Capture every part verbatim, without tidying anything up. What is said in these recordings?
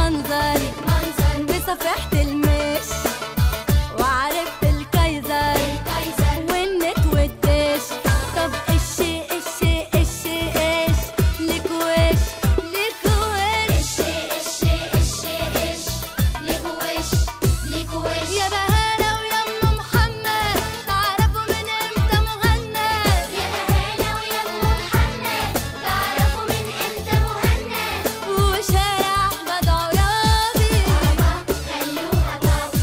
منظري بصفيحة المش، وعرفت الكايزر والنت والدش. طب ايش ايش ايش ايش ليك وش ليك وش ايش ايش ايش ليك وش ليك وش. يا بهانة ويا ام محمد تعرفوا من امتى مهند. يا بهانة ويا ام محمد تعرفوا من امتى مهند. وشارع احمد عرابي خلوها بابي.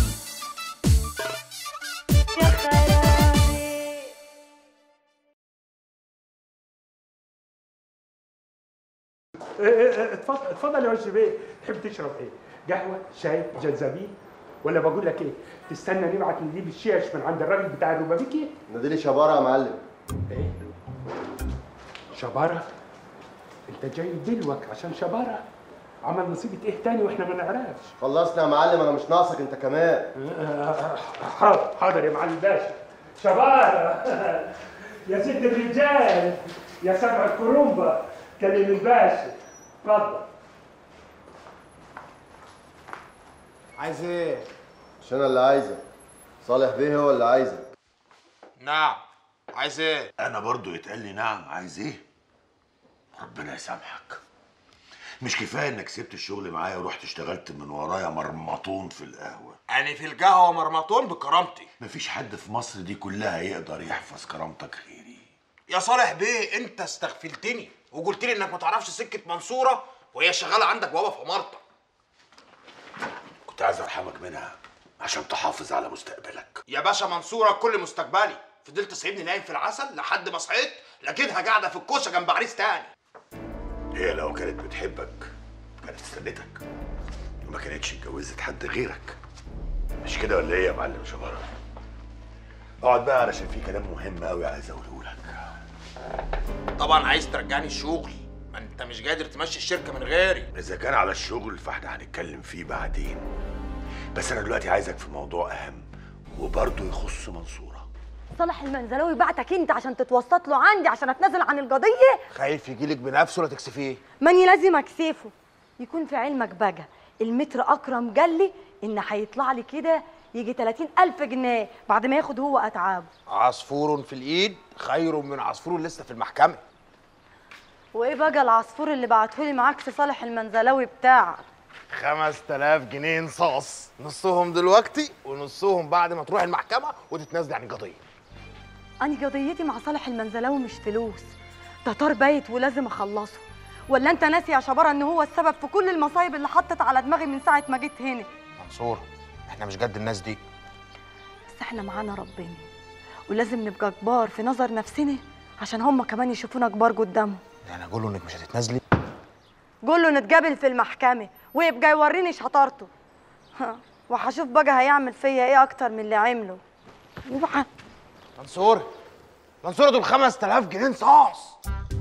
يا خرابي. اتفضل اتفضل يا وش بيه، تحب تشرب ايه؟ قهوه، شاي، جنزبيل؟ ولا بقول لك ايه؟ تستنى نبعت نجيب الشيش من عند الراجل بتاع الروبابيكي؟ ناديلي شبارة يا معلم. ايه؟ شبارة؟ انت جاي دلوك عشان شبارة؟ عمل نصيبة ايه تاني واحنا ما نعرفش؟ خلصنا يا معلم، انا مش ناقصك انت كمان. حاضر حاضر يا معلم باشا. شبارة يا ست الرجال يا سبع الكرومبة، كلم الباشا. اتفضل. عايز ايه؟ مش انا اللي عايزك، صالح بيه هو اللي عايزك. نعم. عايز ايه؟ انا برضو يتقال لي نعم. عايز ايه؟ ربنا يسامحك. مش كفايه انك سبت الشغل معايا ورحت اشتغلت من ورايا مرمطون في القهوه؟ انا في القهوه مرمطون بكرامتي. مفيش حد في مصر دي كلها يقدر يحفظ كرامتك غيري. يا صالح بيه انت استغفلتني وقلت لي انك ما تعرفش سكه منصوره وهي شغاله عندك بابا في عمارتك. كنت عايز ارحمك منها عشان تحافظ على مستقبلك. يا باشا منصوره كل مستقبلي. فضلت تسيبني نايم في العسل لحد ما صحيت لقيتها قاعده في الكوشه جنب عريس تاني. هي لو كانت بتحبك كانت استنتك وما كانتش اتجوزت حد غيرك. مش كده ولا ايه يا معلم شبارة؟ اقعد بقى علشان في كلام مهم قوي عايز اقوله لك. طبعا عايز ترجعني الشغل، ما انت مش قادر تمشي الشركه من غيري. اذا كان على الشغل فاحنا هنتكلم فيه بعدين، بس انا دلوقتي عايزك في موضوع اهم وبرضه يخص منصوره. صالح المنزلاوي بعتك انت عشان تتوسط له عندي عشان اتنازل عن القضيه؟ خايف يجيلك بنفسه ولا تكسفيه؟ ماني لازم اكسفه. يكون في علمك بقى المتر اكرم قال لي ان هيطلع لي كده يجي تلاتين ألف جنيه بعد ما ياخد هو اتعابه. عصفور في الايد خير من عصفور لسه في المحكمه. وايه بقى العصفور اللي بعتهولي معاك في صالح المنزلاوي بتاعك؟ خمس تلاف جنيه نصاص، نصهم دلوقتي ونصهم بعد ما تروح المحكمه وتتنازلي عن القضيه. أنا قضيتي مع صالح المنزلاوي مش فلوس، ده طار بايت ولازم اخلصه. ولا انت ناسي يا شبارة ان هو السبب في كل المصايب اللي حطت على دماغي من ساعه ما جيت هنا؟ منصور احنا مش قد الناس دي. بس احنا معانا ربنا، ولازم نبقى كبار في نظر نفسنا عشان هم كمان يشوفونا كبار قدامهم. يعني اقول له انك مش هتتنازلي؟ قول له نتقابل في المحكمه ويبقى يوريني شطارته، وهشوف بقى هيعمل فيا ايه اكتر من اللي عمله. يبقى منصور منصور دول خمس تلاف جنيه نصاص.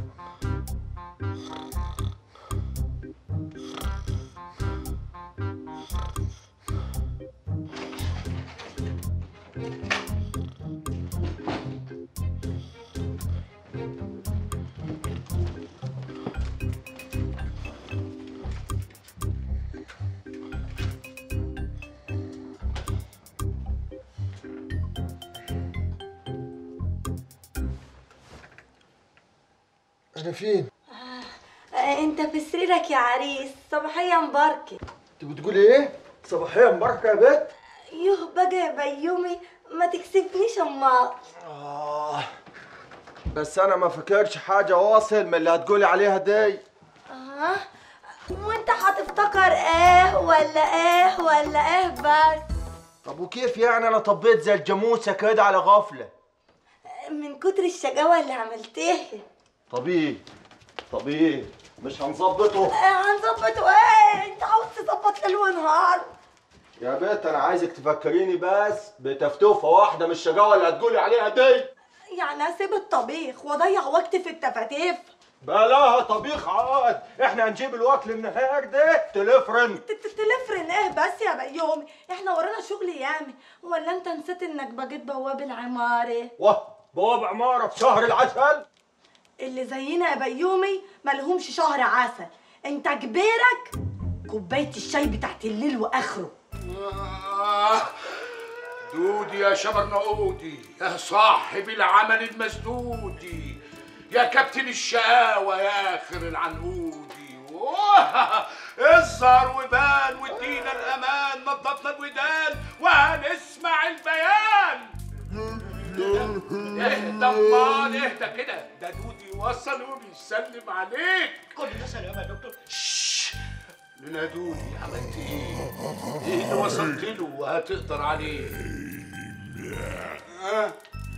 انا فين؟ آه، انت في سريرك يا عريس. صباحيه مباركه. انت بتقولي ايه؟ صباحيه مباركه يا بنت؟ يوه بقى يا بيومي ما تكسفنيش امال. آه بس انا ما فاكرش حاجه واصل من اللي هتقولي عليها دي. اه وانت هتفتكر ايه ولا ايه ولا ايه بس؟ طب وكيف يعني انا طبيت زي الجاموسه كده على غفله؟ من كتر الشقاوه اللي عملتيها. طبيعي طبيعي مش هنظبطه. آه، هنظبطه ايه؟ انت عاوز تظبط ليل ونهار. يا بنت انا عايزك تفكريني بس بتفتوفه واحده من الشقاوه اللي هتقولي عليها دي. يعني اسيب الطبيخ واضيع وقت في التفاتيف؟ بلاها طبيخ عاد، احنا هنجيب الوكل النهارده تلفرن. تلفرن ايه بس يا بيومي؟ احنا ورانا شغل ياما. ولا انت نسيت انك بقيت بواب العماره؟ واه بواب عماره في شهر العسل؟ اللي زينا يا بيومي مالهمش شهر عسل. انت كبيرك كوبايه الشاي بتاعت الليل واخره. آه دودي يا شبرنقودي، يا صاحب العمل المسدودي، يا كابتن الشقاوة يا آخر العنقودي. اظهر وبان وادينا الأمان، نضفنا الودان وهنسمع البيان. اهدى امال اهدى كده، ده دودي وصل وبيسلم عليك. كل ده سلام يا دكتور. شش لنا دودي، عملت ايه؟ ايه اللي وصلت له وهتقدر عليه؟ ها؟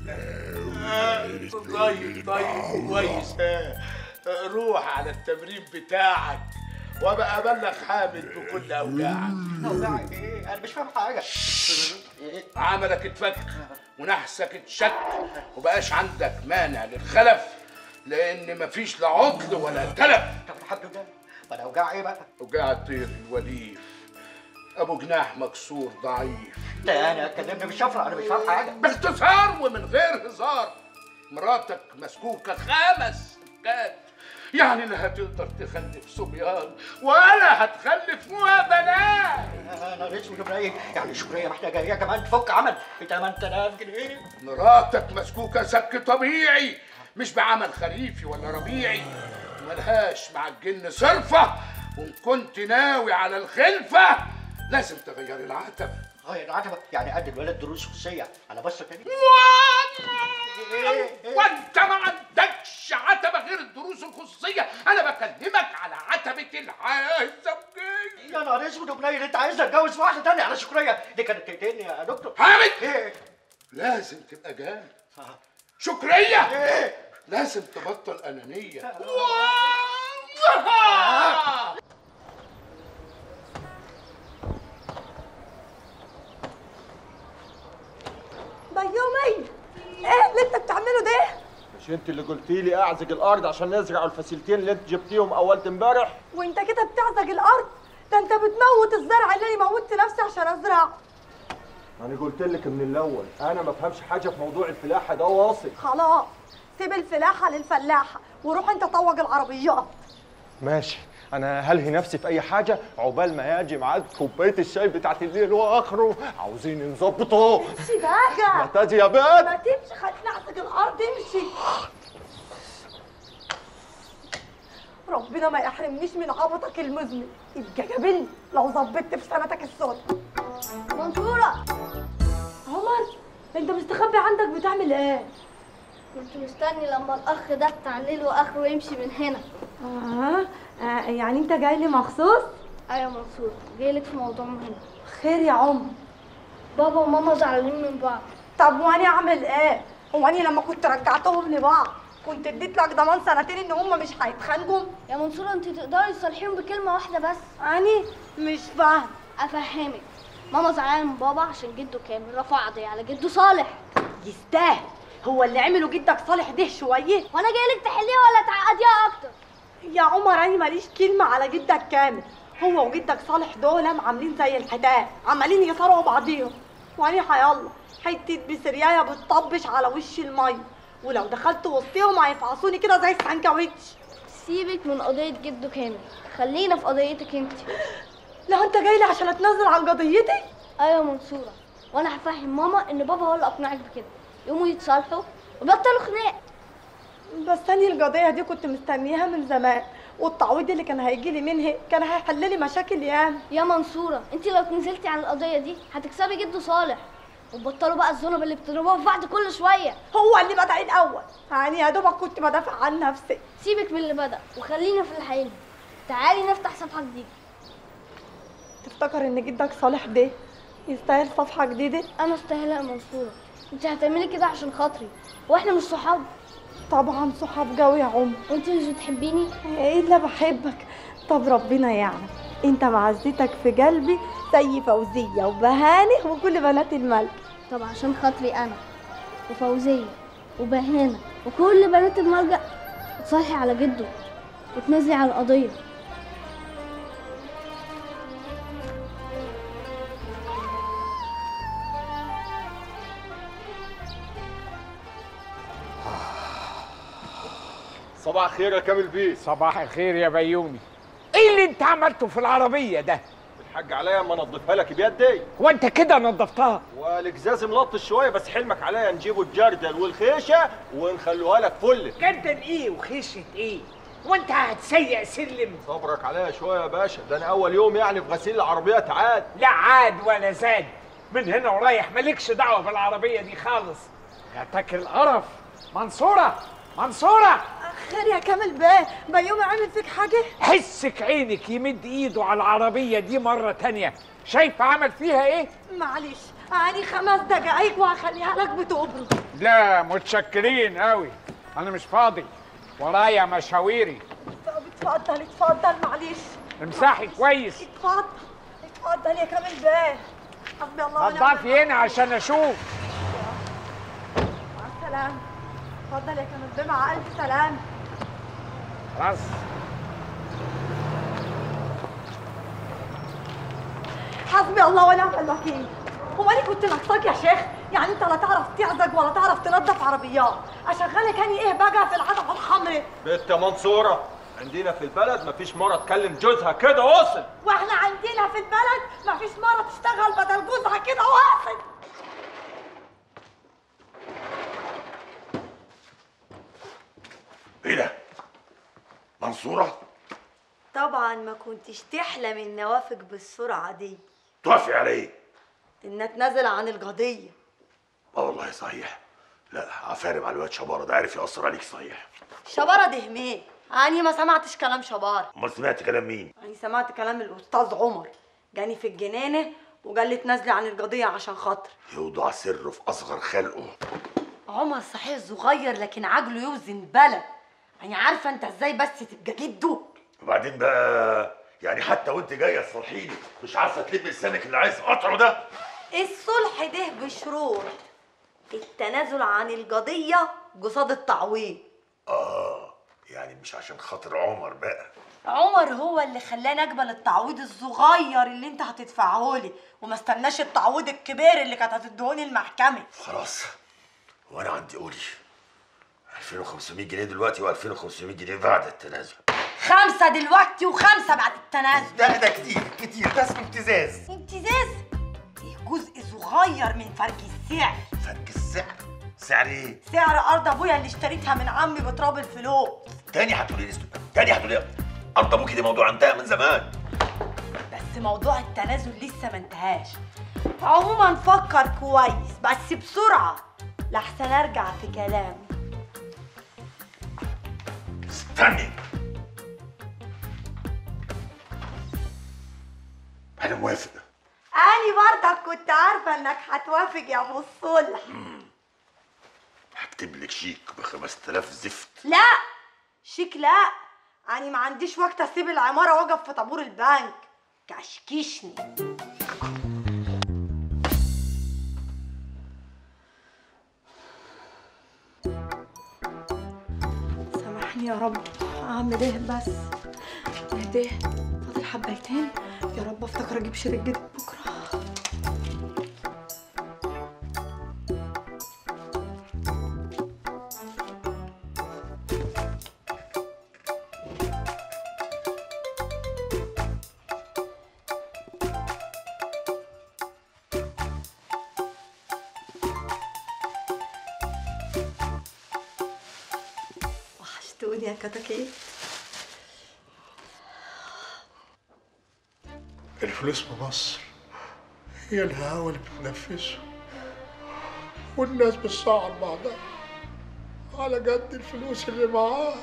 طيب طيب كويس. روح على التمرين بتاعك وابقى ابلغ حامد بكل اوجاعك. اوجاعك ايه؟ انا مش فاهم حاجه. عملك اتفك ونحسك اتشك وبقاش عندك مانع للخلف، لان مفيش لا عطل ولا تلف. طب الحمد لله. ما انا اوجاع ايه بقى؟ اوجاع الطير الوليف، ابو جناح مكسور ضعيف. ده انا اتكلمنا بالشفره، انا مش فاهم حاجه. باختصار ومن غير هزار، مراتك مسكوكه خمس سكات، يعني لا هتقدر تخلف صبيان ولا هتخلف بنات. انا رئيس جمهوريه، يعني شكريه محتاجه هي كمان تفك عمل ب ثمانية آلاف جنيه. مراتك مسكوكه سك طبيعي، مش بعمل خريفي ولا ربيعي، ملهاش مع الجن صرفه، وان كنت ناوي على الخلفه لازم تغير العتبه. غير العتبه؟ يعني ادي الولد دروس خصوصيه على بصه تاني؟ وانت ما عندكش عتبه غير الدروس الخصوصيه، انا بكلمك على عتبه الحياه الزوجيه. يا نهار اسود وبنيل، انت عايز اتجوز واحده تانية على شكريه؟ دي كانت تقتلني يا دكتور. حامد ايه؟ لازم تبقى جامد. شكريه ايه؟ لازم تبطل انانيه. بيومي، ايه اللي انت بتعمله ده؟ مش انت اللي قلتي لي اعزق الارض عشان نزرع الفسيلتين اللي انت جبتيهم اولت امبارح؟ وانت كده بتعزق الارض؟ ده انت بتموت الزرع اللي انا موتت نفسي عشان ازرعه. انا قلت لك من الاول انا ما بفهمش حاجه في موضوع الفلاحه ده واصل. خلاص سيب الفلاحه للفلاحه وروح انت طوج العربيات. ماشي، انا هلهي نفسي في اي حاجه عقبال ما يجي معاك كوبايه الشاي بتاعت الليل واخره. عاوزين نظبطه. امشي بقى. ما تاجي يا بنت. ما تمشي، خليني اعزق الارض، امشي. ربنا ما يحرمنيش من عبطك المذنب، يبقى جابلني لو ظبطت في سنتك السوداء. منصورة، عمر انت مستخبي عندك بتعمل ايه؟ كنت مستني لما الاخ ده بتاع الليل واخره يمشي من هنا. آه. اه يعني انت جاي لي مخصوص؟ ايوه منصورة، جايلك في موضوع مهم. خير يا عمر. بابا وماما زعلانين من بعض. طب وانا اعمل ايه؟ هو انا لما كنت رجعتهم لبعض كنت اديت لك ضمان سنتين ان هم مش هيتخانقوا؟ يا منصورة انت تقدري تصالحيهم بكلمة واحدة بس. اني مش فاهم. افهمك، ماما زعلانة من بابا عشان جده كامل رفع قضية على جده صالح. يستاهل، هو اللي عمله جدك صالح ده شويه؟ وانا جايلك تحليها ولا تعقديها اكتر؟ يا عمر انا ماليش كلمه على جدك كامل، هو وجدك صالح دول عاملين زي الحيتان عمالين يصارعوا بعضيهم، وانا هيلا حته بسريايه بتطبش على وش الميه، ولو دخلت وسطيهم هيفعصوني كده زي السانكوتش. سيبك من قضية جده كامل، خلينا في قضيتك انت. لا انت جاي لي عشان اتنازل عن قضيتي؟ ايوه منصورة، وانا هفهم ماما ان بابا هو اللي اقنعك بكده، يقوموا يتصالحوا وبطلوا خناق. بس انا القضيه دي كنت مستنياها من زمان، والتعويض اللي كان هيجي لي منها كان هيحل لي مشاكل ياما. يا منصورة انت لو تنزلتي عن القضية دي هتكسبي جده صالح، وتبطلوا بقى الذنب اللي بتضربوها في بعض كل شوية. هو اللي بدأ الأول، يعني يا دوبك كنت بدافع عن نفسي. سيبك من اللي بدأ وخلينا في اللي هينهي. تعالي نفتح صفحة جديدة. تفتكر إن جدك صالح ده يستاهل صفحة جديدة؟ أنا استاهلها يا منصورة، انت هتعملي كده عشان خاطري، واحنا مش صحاب؟ طبعا صحاب قوي يا عمر. وانت مش بتحبيني؟ ايه اللي بحبك؟ طب ربنا يعلم انت معزتك في قلبي زي فوزية وبهانة وكل بنات الملك. طب عشان خاطري انا وفوزية وبهانة وكل بنات الملجأ تصالحي على جده وتنزلي على القضية. صباح الخير يا كامل بيه. صباح الخير يا بيومي. ايه اللي انت عملته في العربيه ده؟ الحاج عليا اما انضفها لك بيدي. هو انت كده نضفتها؟ والجزاز ملطش شويه، بس حلمك عليا نجيبوا الجردل والخيشه ونخلوها لك فل. جردل ايه وخيشه ايه؟ وانت هتسيق سلم؟ صبرك عليا شويه يا باشا، ده انا اول يوم يعني في غسيل العربيات عاد. لا عاد ولا زاد، من هنا ورايح مالكش دعوه بالعربيه دي خالص. هتاكل القرف. منصوره منصوره. خير يا كامل بيه، بيومي عامل فيك حاجه؟ حسك عينك يمد ايده على العربيه دي مره تانيه، شايفه عمل فيها ايه؟ معلش اني خمس دقايق وهخليها لك بتبرد. لا متشكرين قوي، انا مش فاضي، ورايا مشاويري. طب اتفضل اتفضل معلش. امسحي كويس. اتفضل اتفضل يا كامل بيه. حسبي الله ونعم الوكيل. نضفي هنا عشان اشوف. مع السلامه. اتفضل يا كامل بيه، مع الف سلامه. خلاص. حسبي الله ونعم الوكيل. هو انا كنت ناقصاك يا شيخ؟ يعني انت لا تعرف تعزق ولا تعرف تنظف عربيات، اشغلك اني ايه بقى في العتبه الحمراء؟ بنت منصوره، عندنا في البلد مفيش مره تكلم جوزها كده واصل. واحنا عندنا في البلد مفيش مره تشتغل بدل جوزها كده واصل. ايه ده؟ منصوره؟ طبعا ما كنتش تحلم ان اوافق بالسرعه دي. توافقي على ايه؟ ان اتنازل عن القضيه. اه والله صحيح. لا عفارم على الواد شباره ده، عارف يأثر عليك صحيح. شباره ده مين؟ اني ما سمعتش كلام شباره. امال سمعت كلام مين؟ اني سمعت كلام الاستاذ عمر، جاني في الجنينه وقال لي تنازلي عن القضيه عشان خاطر يوضع سره في اصغر خلقه. عمر صحيح صغير لكن عقله يوزن بلد. يعني عارفه انت ازاي بس تبقى جده. وبعدين بقى يعني حتى وانت جايه تصلحيني مش عارفه تلمي لسانك اللي عايز قطعه ده؟ الصلح ده بشروط، التنازل عن القضيه قصاد التعويض. اه يعني مش عشان خاطر عمر بقى. عمر هو اللي خلاني اقبل التعويض الصغير اللي انت هتدفعه لي، وما استناش التعويض الكبير اللي كانت هتديهوني المحكمه. خلاص وانا عندي قولي ألفين وخمسمية جنيه دلوقتي وألفين وخمسمية جنيه بعد التنازل. خمسة دلوقتي وخمسة بعد التنازل. ده ده كتير كتير، ده اسمه امتزاز. امتزاز؟ ايه جزء صغير من فرق السعر. فرق السعر؟ سعر ايه؟ سعر ارض ابويا اللي اشتريتها من عمي بتراب الفلوس. تاني هتقولي لي تاني هتقولي لي ارض ابوكي دي موضوع انتهى من زمان. بس موضوع التنازل لسه ما انتهاش. عموما فكر كويس بس بسرعة لحسن ارجع في كلامي. استني، انا موافق. اني برضك كنت عارفة انك هتوافق يا ابو الصلح. هكتب لك شيك ب خمسة آلاف زفت. لا شيك لا، اني ما عنديش وقت اسيب العمارة واقف في طابور البنك. كشكشني. سامحني يا رب، اعمل ايه بس؟ اهدي فاضل حبايتين، يا رب افتكر اجيب شريك جديد بكره. وحشتوني يا كتاكيت. الفلوس في مصر هي الهوا اللي بتنفسه، والناس بتصعد بعضها على قد الفلوس اللي معاها.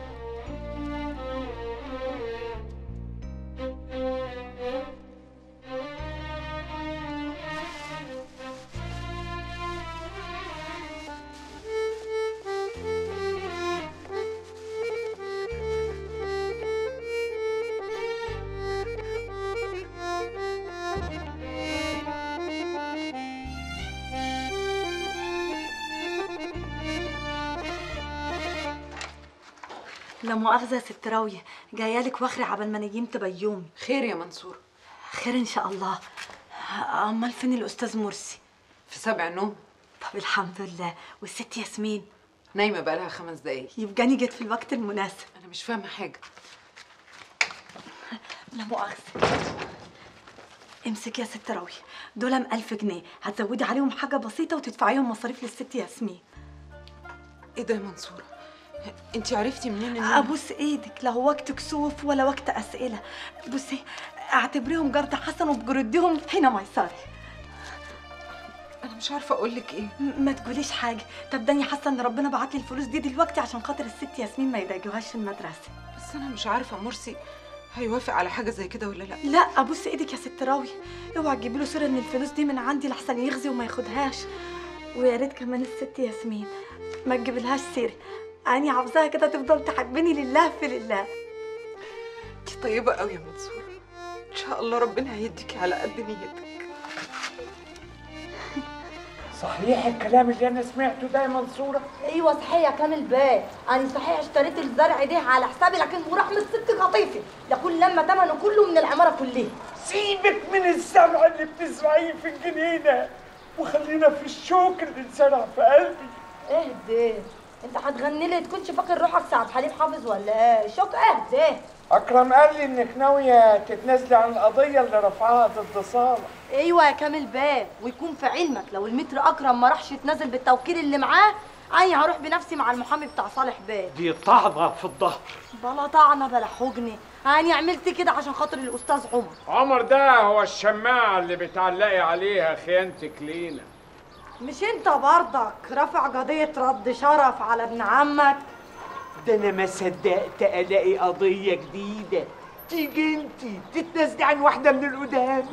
لا مؤاخذة يا ست راوية، جايالك واخرة عبال ما نيمت بيومي. خير يا منصور؟ خير إن شاء الله. أمال فين الأستاذ مرسي؟ في سبع نوم. طب الحمد لله. والست ياسمين؟ نايمة بقالها خمس دقايق. يبقى أنا جيت في الوقت المناسب. أنا مش فاهمة حاجة. لا مؤاخذة. امسك يا ست راوية، دول ألف جنيه، هتزودي عليهم حاجة بسيطة وتدفعيهم مصاريف للست ياسمين. ايه ده يا منصورة؟ انت عرفتي منين ان ابوس ايدك، لا هو وقت كسوف ولا وقت اسئلة. بصي اعتبريهم جرد حسن وبجردهم حين ميسري. انا مش عارفة اقول لك ايه. ما تقوليش حاجة، طب داني حاسة ان ربنا بعت لي الفلوس دي دلوقتي عشان خاطر الست ياسمين ما يضايقوهاش في المدرسة. بس انا مش عارفة مرسي هيوافق على حاجة زي كده ولا لا. لا ابوس ايدك يا ست راوي، اوعى تجيبي له صورة ان الفلوس دي من عندي لحسن يغزي وما ياخدهاش. ويا ريت كمان الست ياسمين ما تجيبلهاش سيرة، أنا عاوزاها كده تفضل تحبني لله في لله. انت طيبة قوي يا منصورة، ان شاء الله ربنا هيديكي على قد نيتك. صحيح الكلام اللي انا سمعته ده يا منصورة؟ ايوه صحيح يا كامل بيه، انا صحيح اشتريت الزرع ده على حسابي، لكن ورحمة ست قطيفة لكل لما ثمنه كله من العمارة كلها. سيبك من الزرع اللي بتزرعيه في الجنينة وخلينا في الشوك اللي اتزرع في قلبي. اهدي، انت هتغني لي تكونش فاكر روحك سعد حليم حافظ ولا ايه؟ شوك اهدي. اكرم قال لي انك ناويه تتنازلي عن القضيه اللي رفعها ضد صالح. ايوه يا كامل بيه، ويكون في علمك لو المتر اكرم ما راحش يتنازل بالتوكيل اللي معاه، انا هروح بنفسي مع المحامي بتاع صالح بيه. دي طعنه في الظهر. بلا طعنه بلا حجني، انا عملت كده عشان خاطر الاستاذ عمر. عمر ده هو الشماعه اللي بتعلقي عليها خيانتك لينا. مش انت برضك رافع قضيه رد شرف على ابن عمك؟ ده انا ما صدقت الاقي قضيه جديده تيجي انتي تتنازلي عن واحده من القدام.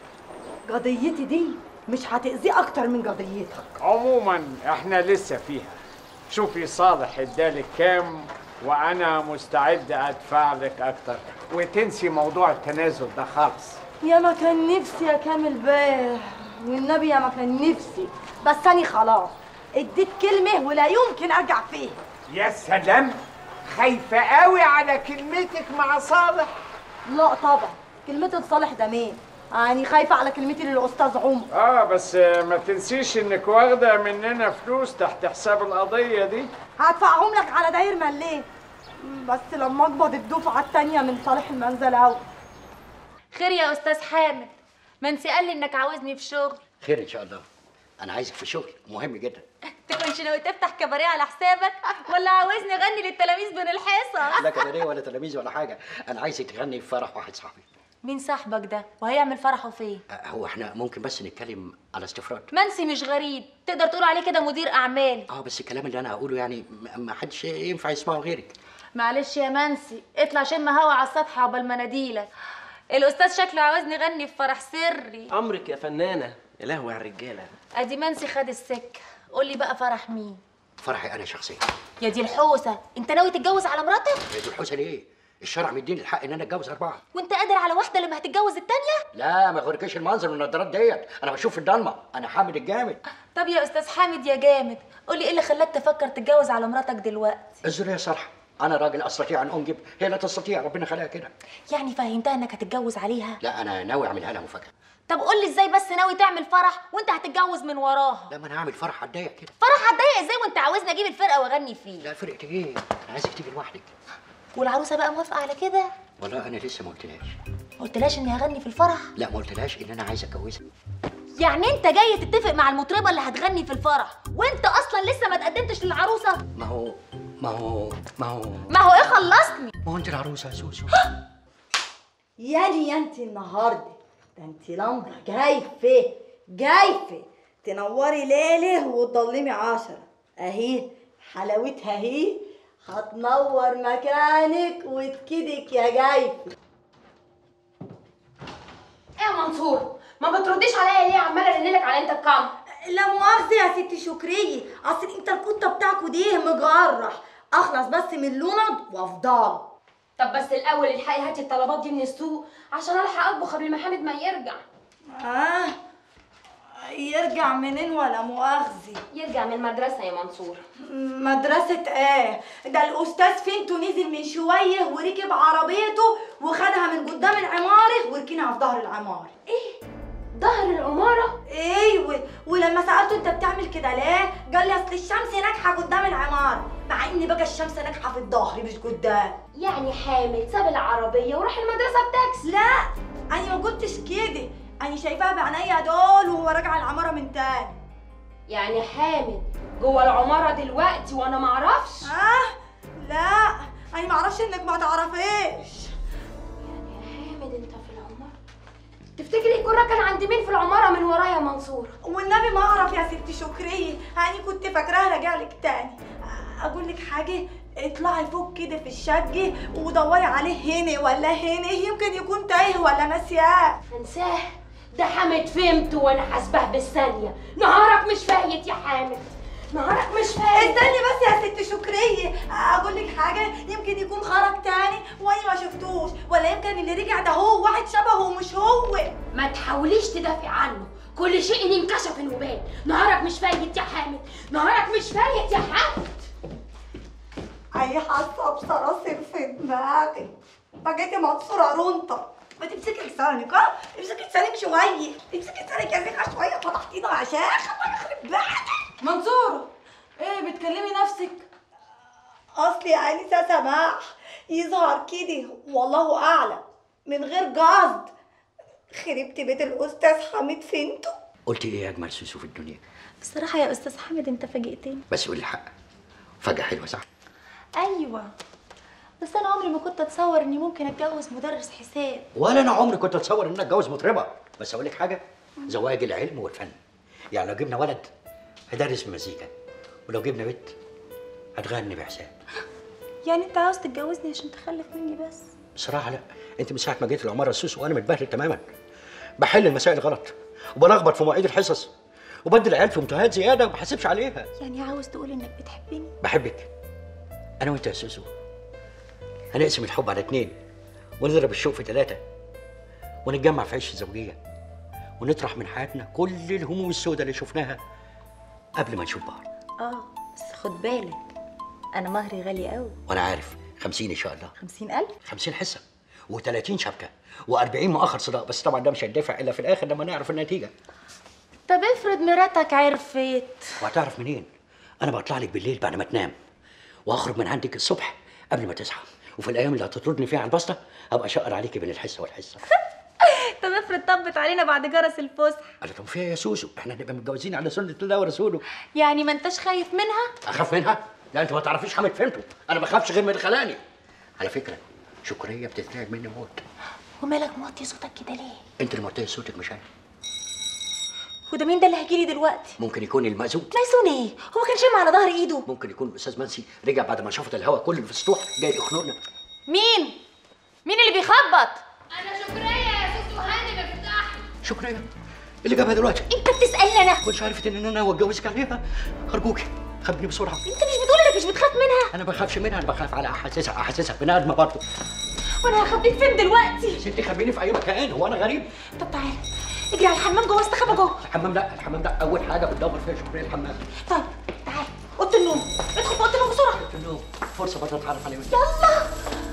قضيتي دي مش هتأذيه اكتر من قضيتك. عموما احنا لسه فيها. شوفي صالح ادالك كام وانا مستعد ادفع لك اكتر، وتنسي موضوع التنازل ده خالص. يا ما كان نفسي يا كامل بيه، والنبي يا ما كان نفسي، بس انا خلاص اديت كلمه ولا يمكن ارجع فيها. يا سلام، خايفه قوي على كلمتك مع صالح؟ لا طبعا، كلمتي لصالح ده مين؟ يعني خايفه على كلمتي للاستاذ عمر. اه بس ما تنسيش انك واخده مننا فلوس تحت حساب القضيه دي. هدفعهم لك على داير مليه، بس لما اقبض الدفعه التانيه من صالح المنزلاوي. خير يا استاذ حامد، منسي قال لي انك عاوزني في شغل. خير ان شاء الله، انا عايزك في شغل مهم جدا. تكونش ناوي تفتح كباريه على حسابك ولا عاوزني اغني للتلاميذ بين الحصص؟ لا كباريه ولا تلاميذ ولا حاجه، انا عايزك تغني في فرح واحد صاحبي. مين صاحبك ده وهيعمل فرحه فين؟ هو احنا ممكن بس نتكلم على استفراد. منسي مش غريب، تقدر تقول عليه كده مدير اعمال. اه بس الكلام اللي انا هقوله يعني ما حدش ينفع يسمعه غيرك. معلش يا منسي، اطلع شم هوا على السطح عقبال ما اناديلك. الاستاذ شكله عاوزني اغني في فرح سري. امرك يا فنانه، يا لهوي على الرجاله. ادي منسي خد السكه، قول لي بقى فرح مين؟ فرحي انا شخصيا. يا دي الحوسه، انت ناوي تتجوز على مراتك؟ يا دي الحوسه ليه؟ الشرع مديني الحق ان انا اتجوز اربعه. وانت قادر على واحده لما هتتجوز التانيه؟ لا ما يغركش المنظر والنضارات ديت، انا بشوف في الضلمه، انا حامد الجامد. طب يا استاذ حامد يا جامد، قول لي ايه اللي خلاك تفكر تتجوز على مراتك دلوقتي؟ الذريه صالحه، انا راجل استطيع ان انجب، هي لا تستطيع، ربنا خلقها كده. يعني فهمتها انك هتتجوز عليها؟ لا انا ناوي اعملها لها مفاجاه. طب قول لي ازاي بس ناوي تعمل فرح وانت هتتجوز من وراها؟ لا ما انا هعمل فرح هتضايق كده. فرح هتضايق ازاي وانت عاوزني اجيب الفرقه واغني فيه؟ لا فرقه ايه؟ انا عايزك تيجي لوحدك. والعروسه بقى موافقه على كده؟ والله انا لسه ما قلتلهاش. ما قلتلهاش اني هغني في الفرح؟ لا ما قلتلهاش ان انا عايز اتجوزها. يعني انت جاي تتفق مع المطربه اللي هتغني في الفرح وانت اصلا لسه ما تقدمتش للعروسه؟ ما هو ما هو ما هو ما هو ايه خلصني؟ ما هو انت العروسه يا سوسو. يالي يا انت النهارده ده انت لمبه جايفه جايفه، تنوري ليله وتضلمي عشرة، اهي حلاوتها اهي، هتنور مكانك وتكدك يا جايفه. ايه يا منصور، ما بترديش عليا ليه؟ عماله ارنلك على انت الكام. لا مؤاخذه يا ست شكريه، اصل انت القطه بتاعكوا دي مجرح، اخلص بس من لوند وافضل. طب بس الاول الحقي هاتي الطلبات دي من السوق عشان الحق اطبخ قبل ما حامد ما يرجع. اه يرجع منين ولا مؤاخذه؟ يرجع من المدرسه يا منصور. مدرسه ايه؟ ده الاستاذ فينتو نزل من شويه وركب عربيته وخدها من قدام العماره وركنها في ظهر العماره. ايه ظهر العماره؟ ايوه، ولما سالته انت بتعمل كده ليه قال لي اصل الشمس ناجحه قدام العماره، مع ان بقى الشمس ناجحه في الظهر مش قدام. يعني حامد ساب العربيه وراح المدرسه بتاكسي؟ لا انا ما قلتش كده، انا شايفاها بعينيا دول وهو راجع العماره من تاني. يعني حامد جوه العماره دلوقتي وانا ما اعرفش؟ اه لا انا ما اعرفش انك ما تعرفيش. يعني يا حامد انت في العماره، تفتكري الكره كان عند مين في العماره من ورايا منصور؟ والنبي ما اعرف يا ست شكريه، انا كنت فاكراها راجع لك تاني. اقول لك حاجه، اطلعي فوق كده في الشقه ودوري عليه هنا ولا هنا، يمكن يكون تايه ولا ناسياه. انساه؟ ده حامد فهمته وانا حاسباه بالثانيه. نهارك مش فايت يا حامد، نهارك مش فايت. استني بس يا ست شكريه، اقول لك حاجه، يمكن يكون خرج تاني وانا ما شفتوش، ولا يمكن اللي رجع ده هو واحد شبهه ومش هو. ما تحاوليش تدافع عنه، كل شيء ينكشف وبان. نهارك مش فايت يا حامد، نهارك مش فايت يا حامد. اي حاسه بصراصير في دماغي، بقيتي منصوره رونطه. ما تمسكي لسانك، ها؟ امسكي لسانك شويه، امسكي لسانك يا زيخه شويه، فتحتينا يا شيخ، الله يخرب بيتك. منصورة، ايه بتكلمي نفسك؟ اصلي يا انسه سماح يظهر كده والله اعلم من غير قصد خربت بيت الاستاذ حميد فينتو. قلتي ايه يا اجمل سوسو في الدنيا؟ بصراحه يا استاذ حامد انت فاجئتني. بس قولي الحق، فجأة حلوه صح؟ ايوه، بس انا عمري ما كنت اتصور اني ممكن اتجوز مدرس حساب. ولا انا عمري كنت اتصور ان انا اتجوز مطربه. بس اقول لك حاجه، زواج العلم والفن. يعني لو جبنا ولد هيدرس مزيكا، ولو جبنا بنت هتغني بحساب. يعني انت عاوز تتجوزني عشان تخلف مني بس؟ بصراحه لا، انت من ساعه ما جيت العماره السوسو وانا متبهدل تماما. بحل المسائل غلط وبلخبط في مواعيد الحصص وبدي العيال في امتحانات زياده وما بحاسبش عليها. يعني عاوز تقول انك بتحبني؟ بحبك انا وانت يا سوسو. هنقسم الحب على اتنين ونضرب الشوق في ثلاثه ونتجمع في عيش الزوجيه ونطرح من حياتنا كل الهموم السوداء اللي شفناها قبل ما نشوف بعض. اه بس خد بالك انا مهري غالي قوي. وانا عارف. خمسين ان شاء الله. خمسين ألف؟ خمسين حصه وثلاثين شبكه وأربعين مؤخر صداق، بس طبعا ده مش هيدفع الا في الاخر لما نعرف النتيجه. طب افرض مراتك عرفت؟ وهتعرف منين؟ انا بطلع لك بالليل بعد ما تنام وهخرج من عندك الصبح قبل ما تصحى، وفي الايام اللي هتطردني فيها على البسطه هبقى اشقر عليكي بين الحصه والحصه. طب افرض طبت علينا بعد جرس الفسحه؟ انا طب فيها يا سوسو، احنا هنبقى متجوزين على سنه الله ورسوله. يعني ما انتش خايف منها؟ اخاف منها؟ لا انت ما تعرفيش حمد فهمته، انا ما بخافش غير من خلاني. على فكره شكريه بتترعب مني موت. ومالك موطي صوتك كده ليه؟ انت اللي موطيه صوتك مش انا. وده مين ده اللي هيجيلي دلوقتي؟ ممكن يكون المأذون. مأذون ايه؟ هو كان شامع على ظهر ايده. ممكن يكون الاستاذ منسي رجع بعد ما شفط الهوا كله اللي في السطوح جاي يخنقنا. مين؟ مين اللي بيخبط؟ انا شكريه يا سوسو هاني بفتحي. شكريه؟ اللي جابها دلوقتي؟ انت بتسألني انا؟ كنتش عرفت ان انا واتجوزك عليها؟ ارجوكي خبيني بسرعه. انت مش بتقول انك مش بتخاف منها؟ انا ما بخافش منها، انا بخاف على احاسيسها، احاسيسها بني ادمه برضه. وانا هخبيك فين دلوقتي؟ ستي خبيني في اي مكان، هو انا غريب؟ طب تعالى اجري على الحمام جوه، استخبى جوه. الحمام لا، الحمام ده اول حاجه بتدور فيها شكريه الحمام. طيب تعالى اوضه النوم، ادخل في اوضه النوم بسرعه. اوضه النوم فرصه برضه اتعرف عليه. يلا.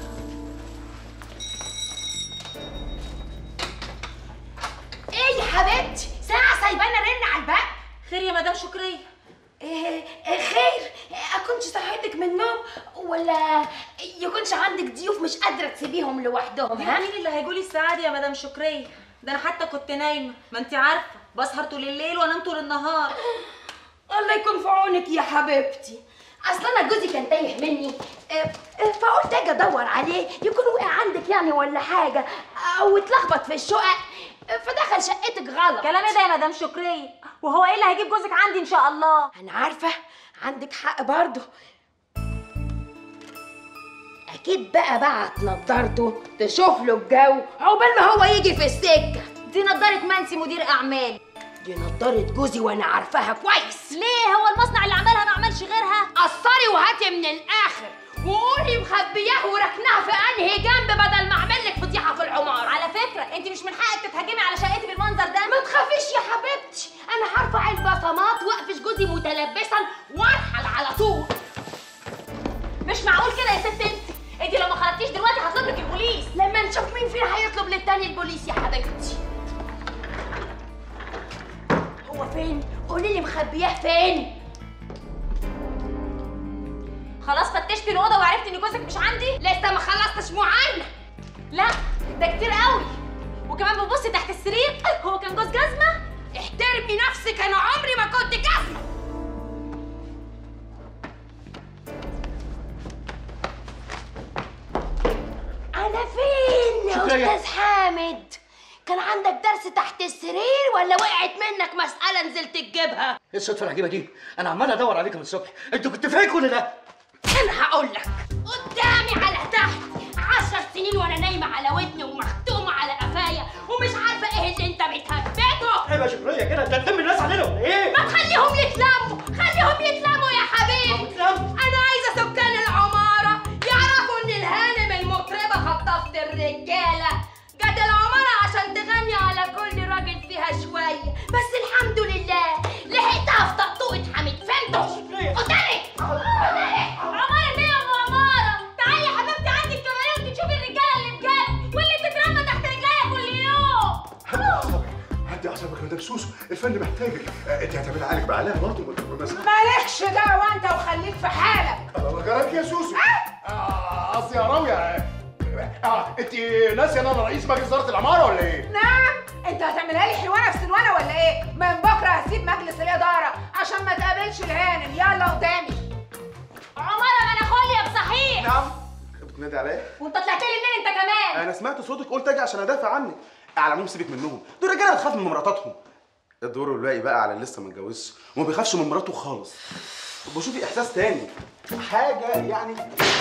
ايه يا حبيبتي؟ ساعة سايبانا رن على الباب. خير يا مدام شكرية؟ إيه إيه خير، اكونش صحيتك من النوم ولا يكونش عندك ضيوف مش قادرة تسيبيهم لوحدهم؟ ها؟ مين اللي هيجولي الساعة دي يا مدام شكرية؟ ده انا حتى كنت نايمة، ما انت عارفة بسهر طول الليل وانام طول النهار. الله يكون في عونك يا حبيبتي. اصل انا جوزي كان تايه مني، فقلت اجي ادور عليه يكون وقع عندك يعني ولا حاجه، او اتلخبط في الشقق فدخل شقتك غلط. كلام ايه ده يا مدام شكرية؟ وهو ايه اللي هيجيب جوزك عندي ان شاء الله؟ انا عارفه عندك حق برضه. اكيد بقى بعت نضارته تشوف له الجو عقبال ما هو يجي في السكه. دي نضاره منسي مدير اعمالي. دي نضاره جوزي وانا عارفاها كويس. ليه؟ هو المصنع اللي عملها ما عملش غيرها؟ قصري وهاتي من الاخر وقولي مخبياه وركناها في انهي جنب بدل ما اعمل لك فضيحه في العماره. على فكره انت مش من حقك تتهاجمي على شقتي بالمنظر ده. ما تخافيش يا حبيبتي، انا هرفع البصمات واقفش جوزي متلبسا وارحل على طول. مش معقول كده يا ست انت، انت لو ما خرجتيش دلوقتي هطلب لك البوليس. لما نشوف مين فينا هيطلب للتاني البوليس يا حبيبتي. لي مخبياه فين؟ خلاص فتشت الاوضه وعرفت ان جوزك مش عندي؟ لسه ما خلصتش معاينه. لا ده كتير قوي، وكمان ببص تحت السرير. هو كان جوز جزمه؟ احترمي نفسك، انا عمري ما كنت جزمه. انا فين يا شكرية. استاذ حامد؟ كان عندك درس تحت السرير ولا وقعت منك مسألة نزلت تجيبها؟ ايه الصدفه العجيبه دي؟ انا عمال ادور عليك من الصبح، انت كنت فين كل ده؟ انا هقول لك. قدامي على تحت عشر سنين وانا نايمه على ودني ومختومه على قفايا ومش عارفه ايه اللي انت بتهبته. ايه يا شكريه كده؟ انت هتلم الناس علينا ولا ايه؟ ما تخليهم يتلموا، خليهم يتلموا يا حبيبي. انا عايزه سكان العماره يعرفوا ان الهانم المطربه خطفت الرجاله، جت العماره عشان تغني على كل راجل فيها شويه، بس الحمد لله لحقتها في طقطوقه حميد. فهمتوا؟ قدامي قدامي. عمارة ايه يا ابو عمارة؟ تعالي يا حبيبتي عندي الكاميرات وتشوفي الرجاله اللي بجد واللي بتترمى تحت رجليا كل يوم. هدي اعصابك هدي اعصابك يا مدام سوسو، الفن محتاجك. آه، انت هتعملي عليك بعلاها برضه مثلا. مالكش دعوه انت وخليك في حالك. الله جرالك يا سوسو. آه، قصدي يا راوية. اه انت ناسيه ان انا رئيس مجلس اداره العماره ولا ايه؟ نعم، انت هتعملها لي حلوانه في سنوانه ولا ايه؟ من بكره هسيب مجلس الاداره عشان ما تقابلش الهانم. يلا قدامي. عمارة ما انا خوليا بصحيح. نعم. بتنادي عليا؟ وانت طلعت لي منين انت كمان؟ انا سمعت صوتك قلت اجي عشان ادافع عنك. على العموم سيبك منهم، دول رجاله بتخاف من مراتاتهم. الدور الباقي بقى على اللي لسه ما اتجوزش وما بيخافش من مراته خالص. بشوفي احساس تاني، حاجه يعني.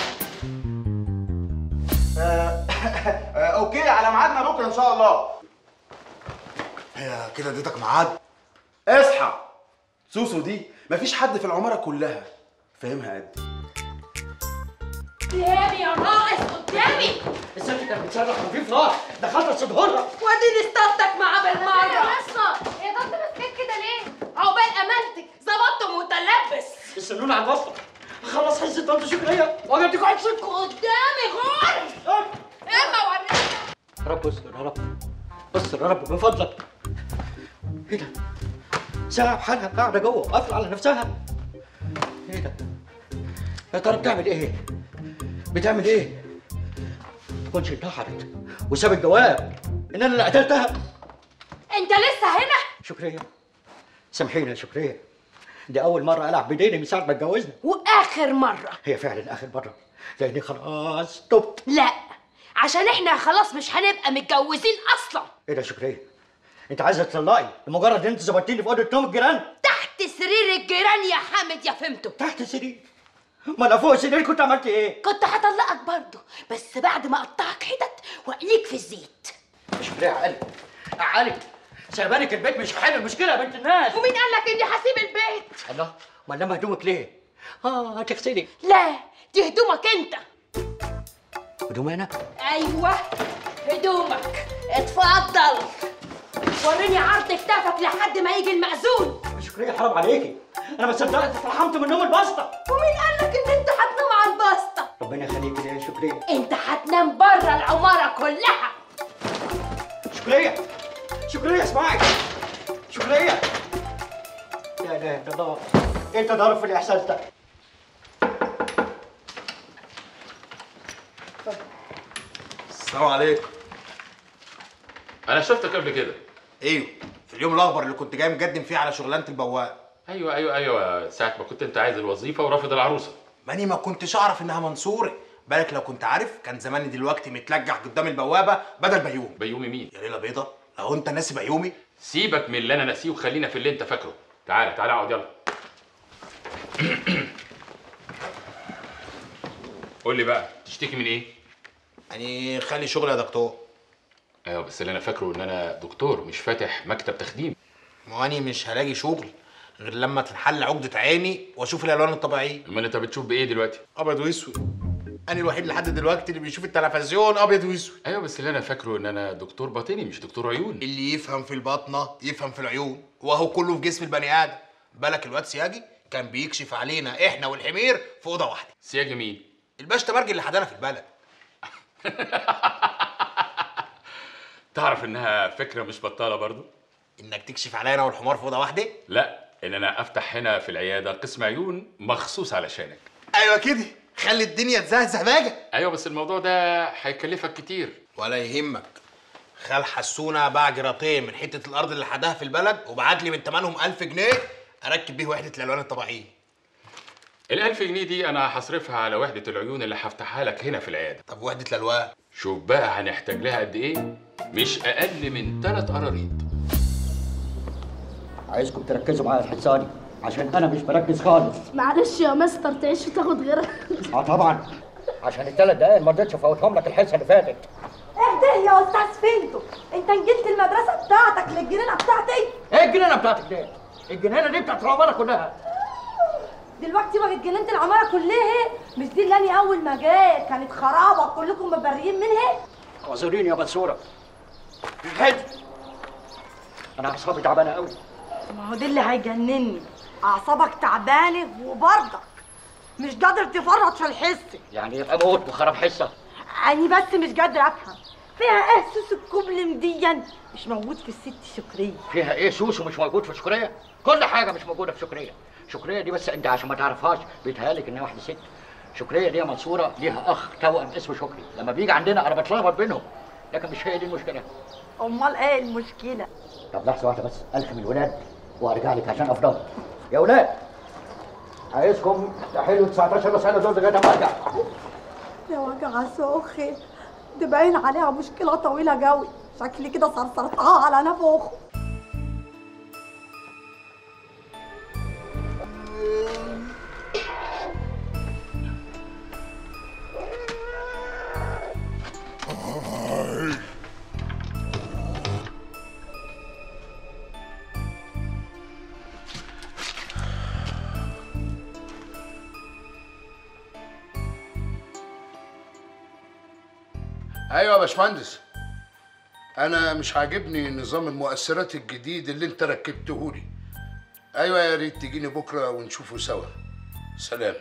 آه آه اوكي، على ميعادنا بكره ان شاء الله. هي كده اديتك ميعاد؟ اصحى. سوسو دي مفيش حد في العماره كلها فاهمها قدي. قدامي يا ناقص قدامي. الست كانت بتصرخ خفيف راح دخلت صدهولها. وديني اصطادتك معاه بالمره. يا بسطة يا طنط مسكت كده ليه؟ عقبال امانتك ظبطت ومتلبس. استنوني على الوصفه. خلص حصه طنط شكريه واجيبكوا عيشتكم قدامي غور. اما وريني. يا رب استر يا رب، استر يا رب من فضلك. ايه ده؟ ساعة بحالها قاعدة جوه قافلة على نفسها. ايه ده؟ يا ترى بتعمل ايه؟ بتعمل ايه؟ ما تكونش انتحرت وسابت جواب ان انا اللي قتلتها. انت لسه هنا؟ شكرية سامحيني يا شكرية، دي أول مرة ألعب بديني من ساعة ما اتجوزنا. واخر مرة. هي فعلا آخر مرة لأني خلاص تبت. لا، عشان احنا خلاص مش هنبقى متجوزين اصلا. ايه ده يا شكرية؟ أنت عايزة تطلقي لمجرد إن أنت ظبطتيني في أوضة نوم الجيران؟ تحت سرير الجيران يا حامد يا فهمته. تحت سرير؟ ما أنا فوق السرير كنت عملت إيه؟ كنت هطلقك برضه بس بعد ما اقطعك حتت واقليك في الزيت. شكرية عقلي عقلي، سايبانك البيت مش هحل المشكلة يا بنت الناس. ومين قال لك إني هسيب البيت؟ الله، ما لما هدومك ليه؟ آه هتغسلي. لا، دي هدومك أنت. هدومي أنا؟ أيوه هدومك. اتفضل وريني عرض كتافك لحد ما يجي المأذون. شكرية حرام عليكي، أنا ما صدقت اترحمت من نوم البسطة. ومين قال لك إن أنت هتنام على البسطة؟ ربنا يخليكي يا شكرية. أنت هتنام بره العمارة كلها. شكرية شكرية اسمعي شكرية. لا لا انت ضارب، انت ضارب في الإحساس ده. السلام عليكم. انا شفتك قبل كده. ايوه، في اليوم الاخضر اللي كنت جاي مقدم فيه على شغلانه البواب. ايوه ايوه ايوه، ساعه ما كنت انت عايز الوظيفه ورافض العروسه. ماني ما كنتش اعرف انها منصوري، بالك لو كنت عارف كان زماني دلوقتي متلجح قدام البوابه بدل بيومي. بيومي مين؟ يا ليله بيضه، لو انت ناسي بيومي. سيبك من اللي انا ناسيه وخلينا في اللي انت فاكره. تعالى تعالى اقعد يلا. قول لي بقى تشتكي من ايه؟ يعني خلي شغل يا دكتور. ايوه بس اللي انا فاكره ان انا دكتور مش فاتح مكتب تخديم. ما اني مش هلاقي شغل غير لما تنحل عقده عيني واشوف الالوان الطبيعيه. امال انت بتشوف بايه دلوقتي؟ ابيض واسود. انا الوحيد لحد دلوقتي اللي بيشوف التلفزيون ابيض واسود. ايوه بس اللي انا فاكره ان انا دكتور باطني مش دكتور عيون. اللي يفهم في الباطنه يفهم في العيون، وهو كله في جسم البني ادم. بالك الواد سياجي كان بيكشف علينا احنا والحمير في اوضه واحده. سياجي مين؟ الباشا تبرجي اللي حدانا في البلد. تعرف انها فكره مش بطاله برضو؟ انك تكشف عليا انا والحمار في اوضه واحده؟ لا، ان انا افتح هنا في العياده قسم عيون مخصوص علشانك. ايوه كده، خلي الدنيا تزهزه بقى. ايوه بس الموضوع ده هيكلفك كتير. ولا يهمك، خال حسونه باع جراتين من حته الارض اللي حداها في البلد وبعت لي من ثمنهم ألف جنيه اركب بيه وحده الالوان الطبيعيه. الألف جنيه دي انا هصرفها على وحده العيون اللي هفتحها لك هنا في العياده. طب وحده الالوان؟ شوف بقى هنحتاج لها قد ايه؟ مش اقل من ثلاث قراريط. عايزكم تركزوا معايا الحصه دي عشان انا مش مركز خالص. معلش يا مستر تعيش وتاخد غيرها. اه طبعا، عشان الثلاث دقايق ما رضيتش افوتهم لك الحصه اللي فاتت. اهدى يا استاذ فينتو، انت نجلت المدرسه بتاعتك للجنينه بتاعتي. ايه الجنينه بتاعتك دي؟ الجنينه دي بتاعت العماره كلها. دلوقتي بقت جنينه العماره كلها، مش دي اللي انا اول ما جيت كانت خرابه كلكم مبريين منها. اعذريني يا منصوره. هدي، انا اعصابي تعبانه قوي. ما هو ده اللي هيجنني، اعصابك تعبانه وبرضك مش قادر تفرط في الحصه. يعني يبقى موت وخرب حصه؟ انا بس مش قادره افهم فيها ايه سوس الكوبلم ديا مش موجود في الست شكريه. فيها ايه سوس ومش موجود في شكريه؟ كل حاجه مش موجوده في شكريه. شكريه دي بس انت عشان ما تعرفهاش بيتهيألك انها واحده ست. شكريه دي يا منصوره ليها اخ توأم اسمه شكري، لما بيجي عندنا انا بتلخبط بينهم، لكن مش هي دي المشكله. امال ايه المشكله؟ طب لحظه واحده بس الخم الولاد وارجع لك عشان افضل. يا ولاد عايزكم تحلوا تسعتاشر سنه دول لغايه ما ارجع. يا وجع سوخي، دي باين عليها مشكله طويله قوي، شكلي كده صرصرتها على نفوخه. ايوه يا باشمهندس، انا مش عاجبني نظام المؤثرات الجديد اللي انت ركبته لي. ايوه يا ريت تجيني بكره ونشوفه سوا. سلام.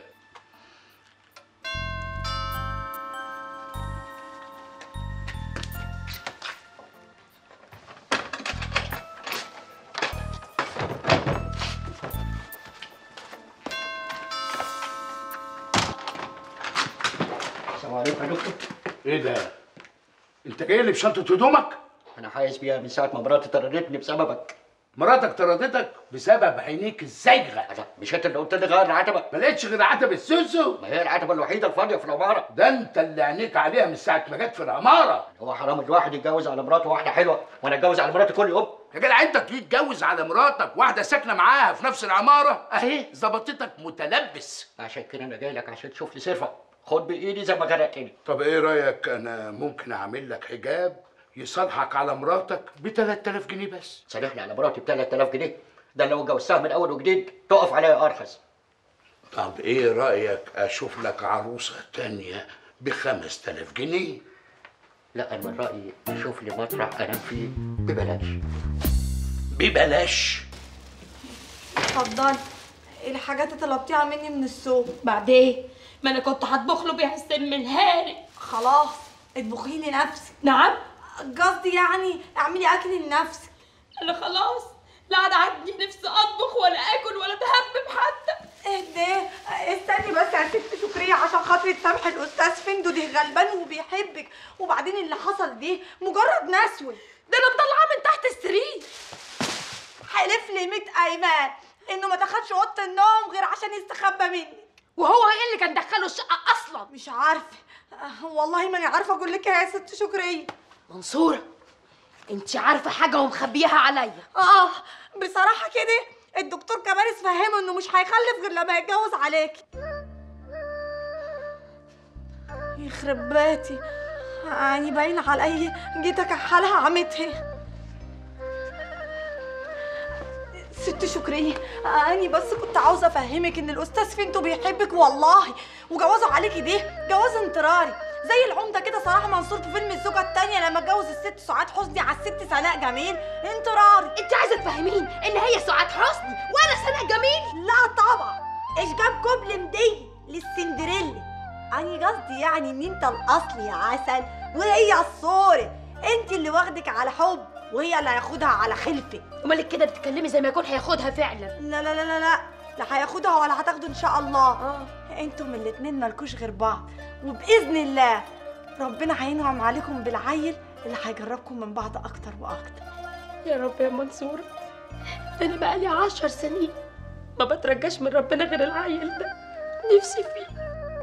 السلام عليكم يا دكتور. ايه ده؟ انت جاي لي بشنطه هدومك؟ انا حاسس بيها من ساعه ما مراتي طردتني بسببك. مراتك طردتك بسبب عينيك الزايغه. مش انت اللي قلت لي غير العتبه؟ ما لقيتش غير عتبه السوسو. ما هي العتبه الوحيده الفاضيه في العماره. ده انت اللي عينيك عليها من ساعه ما جت في العماره. هو حرام الواحد يتجوز على مراته واحده حلوه وانا اتجوز على مراتي كل يوم؟ يا جدع انت تيجي تتجوز على مراتك واحده ساكنه معاها في نفس العماره اهي ظبطتك متلبس. عشان كده انا جاي لك عشان تشوف لي صرفه، خد بايدي زي ما غرقتني. طب ايه رايك انا ممكن اعمل لك حجاب يصالحك على مراتك ب ثلاثة آلاف جنيه بس؟ صالحني على مراتي ب ثلاثة آلاف جنيه؟ ده لو اتجوزتها من اول وجديد تقف عليا ارخص. طب ايه رايك اشوف لك عروسه تانية ب خمسة آلاف جنيه؟ لا انا من رايي شوف لي مطرح انام فيه ببلاش. ببلاش؟ اتفضلي، الحاجات اللي طلبتيها مني من السوق. بعدين ما انا كنت هطبخ له بيها السم الهاري. خلاص اطبخي لي نفسك. نعم؟ قصدي يعني اعملي اكل لنفسك. انا خلاص لا عاد عندي نفسي اطبخ ولا اكل ولا اتهبب حتى. اهدي استني بس يا ست شكرية عشان خاطري تسامحي الاستاذ فندو، ده غلبان وبيحبك، وبعدين اللي حصل دي مجرد نسوي. ده انا مطلعاه من تحت السرير. حلف لي ميت ايمان انه ما دخلش اوضه النوم غير عشان يستخبى مني. وهو ايه اللي كان دخله الشقه اصلا؟ مش عارفه والله ماني عارفه اقول لك يا ست شكرية. منصوره انت عارفه حاجه ومخبيها عليا. اه بصراحه كده الدكتور كمال فهمه انه مش هيخلف غير لما يتجوز عليكي. يخرب بيتي، يعني باين علي جيت اكحلها عمتها. ست شكرية أنا بس كنت عاوزة أفهمك إن الأستاذ فينتو بيحبك والله، وجوازه عليكي ده جواز انطراري زي العمدة كده صلاح منصور في فيلم الزوجة التانية لما اتجوز الست سعاد حسني على الست سناء جميل. انطراري. أنت عايزة تفهمين إن هي سعاد حسني وأنا سناء جميل؟ لا طبعا، إيش جاب كوبلم دي للسندريلا؟ أنا قصدي يعني إن أنت الأصل يا عسل وهي الصورة، أنت اللي واخدك على حب وهي اللي هياخدها على خلفي. امال كده بتتكلمي زي ما يكون هياخدها فعلا. لا لا لا لا لا لا هياخدها ولا هتاخده ان شاء الله. اه انتم الاتنين مالكوش غير بعض، وباذن الله ربنا هينعم عليكم بالعيل اللي هيجربكم من بعض اكتر واكتر. يا رب يا منصورة، انا بقالي عشر سنين ما بترجاش من ربنا غير العيل ده، نفسي فيه.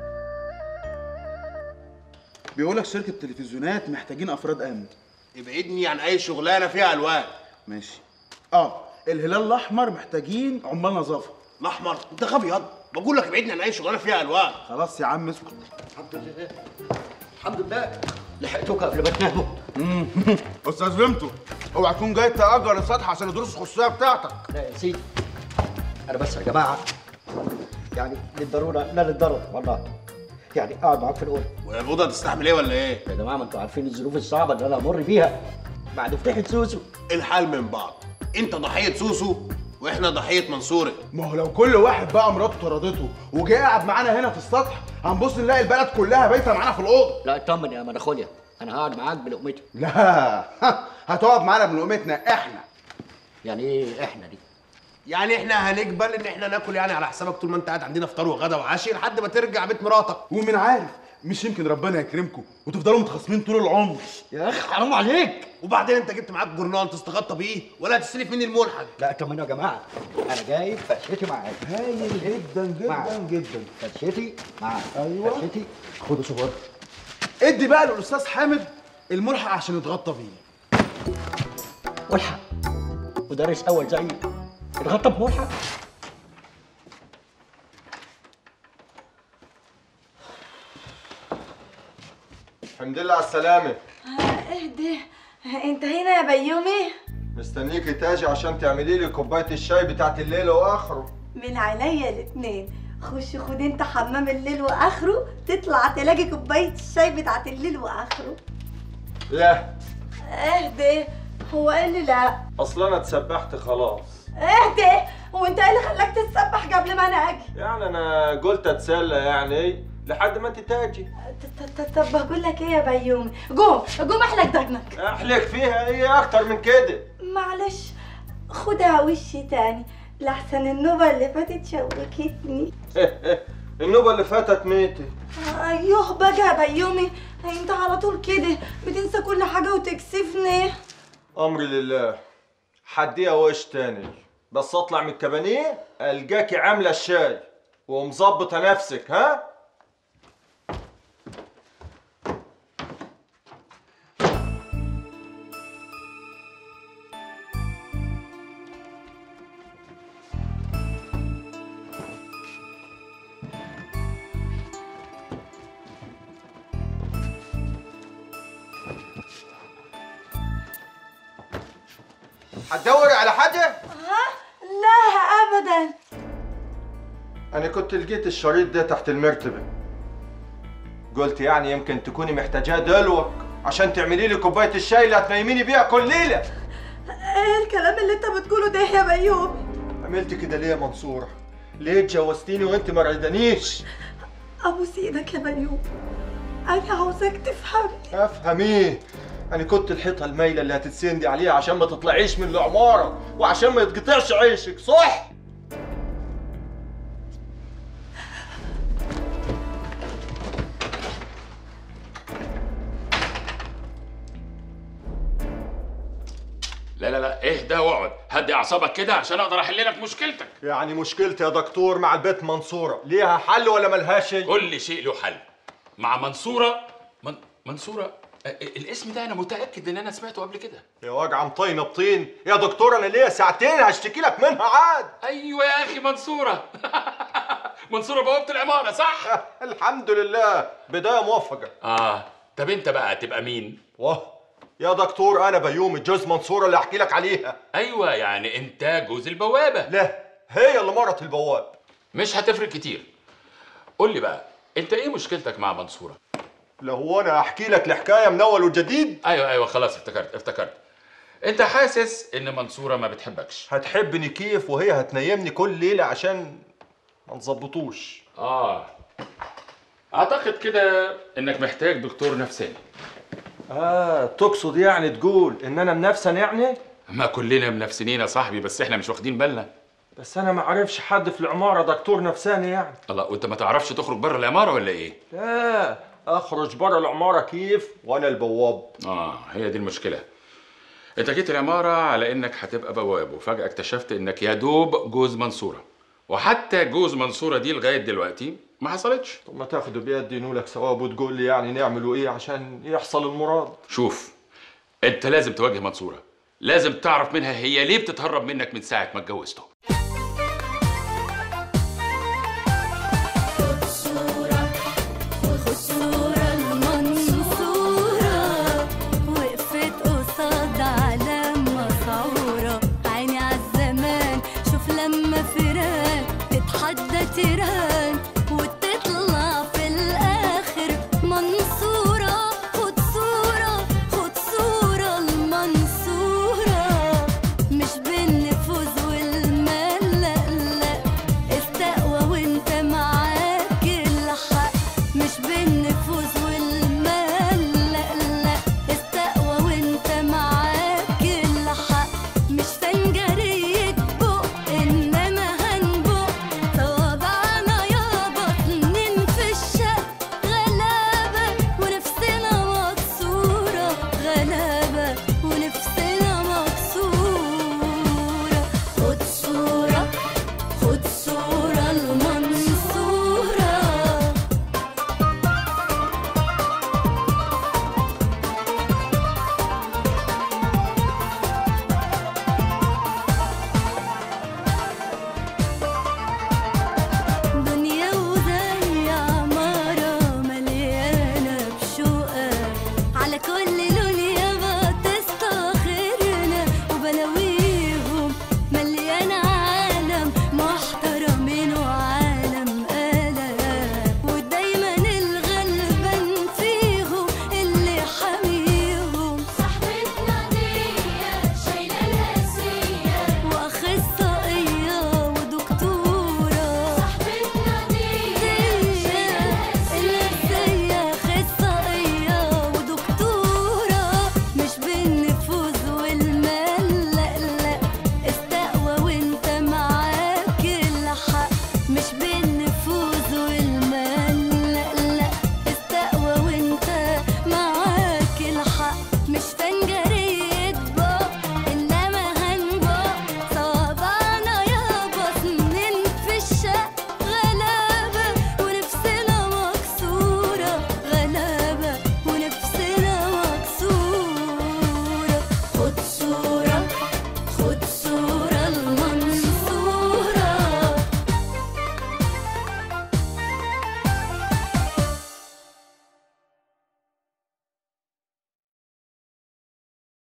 بيقولك شركة تلفزيونات محتاجين افراد امن. ابعدني عن اي شغلانه فيها الوان. ماشي. اه الهلال الاحمر محتاجين عمال نظافه. الاحمر؟ انت غبي ياض، بقول لك ابعدني عن اي شغلانه فيها الوان. خلاص يا عم اسكت. الحمد لله الحمد لله لحقتوك قبل ما تناموا. استاذ بنتو، اوعى تكون جاي تأجر السطح عشان الدروس الخصوصيه بتاعتك. لا يا سيدي، انا بس يا جماعه يعني للضروره لا للضرر والله، يعني اقعد معاك في الاوضه. ويا الاوضه تستحمل ايه ولا ايه؟ يا جماعه ما انتوا عارفين الظروف الصعبه اللي انا امر بيها بعد فتحة سوسو. الحال من بعض، انت ضحيه سوسو واحنا ضحيه منصوري. ما هو لو كل واحد بقى مراته طردته وجاي قاعد معانا هنا في السطح هنبص نلاقي البلد كلها بايته معانا في الاوضه. لا اطمن يا مناخوليا، انا هقعد معاك بلقمتي. لا هتقعد معانا بلقمتنا احنا. يعني ايه احنا دي؟ يعني احنا هنقبل ان احنا ناكل يعني على حسابك طول ما انت قاعد عندنا فطار وغدا وعشي لحد ما ترجع بيت مراتك. ومن عارف مش يمكن ربنا يكرمكم وتفضلوا متخاصمين طول العمر. يا اخي حرام عليك. وبعدين انت جبت معاك جرنان تستغطى بيه ولا تستلف مني الملحق؟ لا اطمنوا يا جماعه، انا جايب فرشتي معايا. هايل جدا جدا معاك. جدا. فرشتي معايا. ايوه فرشتي خدوا صور. ادي بقى للاستاذ حامد الملحق عشان يتغطى بيه. ملحق؟ مدرس اول زيي اتغطى بملحق؟ الحمد لله على السلامة. اهدي، انت هنا يا بيومي؟ مستنيكي تاجي عشان تعملي لي كوباية الشاي بتاعت الليل واخره. من عينيا الاتنين. خش خد انت حمام الليل واخره، تطلع تلاقي كوبايه الشاي بتاعت الليل واخره. لا اهدي، هو قال لي لا؟ اصل انا اتسبحت خلاص. اهدي، هو انت ايه اللي خلاك تتسبح قبل ما انا اجي؟ يعني انا قلت اتسلى يعني لحد ما انت تاجي. طب بقول لك ايه يا بيومي، قوم قوم احلق دقنك. احلق فيها ايه اكتر من كده؟ معلش خدها وشي تاني لحسن النوبه اللي فاتت شوكتني. النوبه اللي فاتت ميتة. ايوه بقى يا بيومي، انت على طول كده بتنسى كل حاجه وتكسفني. امري لله، حديها وش تاني بس اطلع من الكبانيه القاكي عامله الشاي ومظبطه نفسك. ها هتدوري على حاجة؟ ها؟ لا أبداً. أنا كنت لقيت الشريط ده تحت المرتبة. قلت يعني يمكن تكوني محتاجاه دلوك عشان تعملي لي كوباية الشاي اللي هتنيميني بيها كل ليلة. إيه الكلام اللي أنت بتقوله ده يا بيومي؟ عملت كده ليه يا منصورة؟ ليه اتجوزتيني وأنت ما رضيتنيش؟ أبوس إيدك يا بيومي، أنا عاوزاك تفهمني. أفهم إيه؟ أنا كنت الحيطة المايلة اللي هتتسندي عليها عشان ما تطلعيش من العمارة وعشان ما يتقطعش عيشك، صح؟ لا لا لا اهدى واقعد، هدي اعصابك كده عشان اقدر احل لك مشكلتك. يعني مشكلتي يا دكتور مع البيت منصورة ليها حل ولا ملهاش شيء؟ كل شيء له حل. مع منصورة من... منصورة الاسم ده انا متاكد ان انا سمعته قبل كده. يا وجع مطينه بطين يا دكتور، انا ليا ساعتين هشتكي لك منها عاد. ايوه يا اخي منصوره. منصوره بوابه العماره صح؟ الحمد لله، بدايه موفقه. اه طب انت بقى تبقى مين؟ واه يا دكتور انا بيومي جوز منصوره اللي احكي لك عليها. ايوه يعني انت جوز البوابه. لا هي اللي مرت البواب. مش هتفرق كتير. قول لي بقى انت ايه مشكلتك مع منصوره؟ لو هو انا احكي لك الحكايه من اول وجديد؟ ايوه ايوه خلاص افتكرت افتكرت. انت حاسس ان منصوره ما بتحبكش؟ هتحبني كيف وهي هتنيمني كل ليله عشان ما نظبطوش. اه اعتقد كده انك محتاج دكتور نفساني. اه تقصد يعني تقول ان انا منافسن يعني؟ ما كلنا منافسين يا صاحبي، بس احنا مش واخدين بالنا. بس انا ما عارفش حد في العماره دكتور نفساني يعني. الله، وانت ما تعرفش تخرج بره العماره ولا ايه؟ لا اخرج بره العماره كيف وانا البواب؟ اه هي دي المشكله. انت جيت العماره على انك هتبقى بواب، وفجاه اكتشفت انك يا دوب جوز منصوره، وحتى جوز منصوره دي لغايه دلوقتي ما حصلتش. طب ما تاخده بيدي نولك ثواب وتقول لي يعني نعملوا ايه عشان يحصل المراد؟ شوف، انت لازم تواجه منصوره، لازم تعرف منها هي ليه بتتهرب منك من ساعه ما اتجوزته.